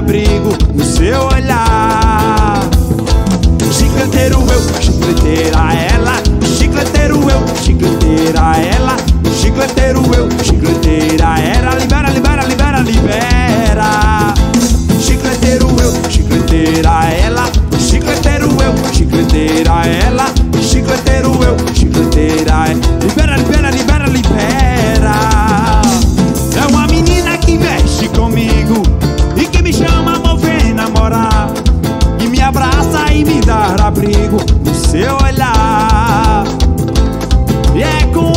abrigo no seu olhar. Chicleteiro eu, chicleteira ela, chicleteiro eu, chicleteira ela, chicleteiro eu, chicleteira era. Libera, libera, libera, libera. Chicleteiro eu, chicleteira ela, chicleteiro eu, chicleteira ela, chicleteiro eu, chicleteira ela. Libera, libera, libera, libera. É uma menina que mexe comigo e que me chama, amor, vem namorar, e me abraça e me dá abrigo no seu olhar. E é com